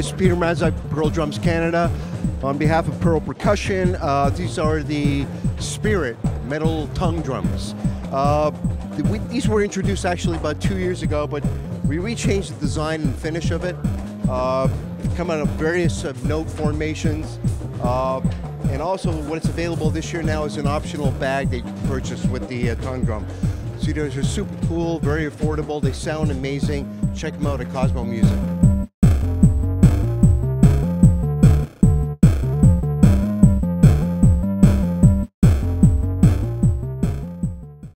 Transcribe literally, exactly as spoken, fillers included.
is Peter Mazak, Pearl Drums Canada. On behalf of Pearl Percussion, uh, these are the Spirit metal tongue drums. Uh, the, we, these were introduced actually about two years ago, but we rechanged the design and finish of it. Uh, come out of various uh, note formations. Uh, and also what's available this year now is an optional bag that you can purchase with the uh, tongue drum. So these are super cool, very affordable, they sound amazing. Check them out at Cosmo Music.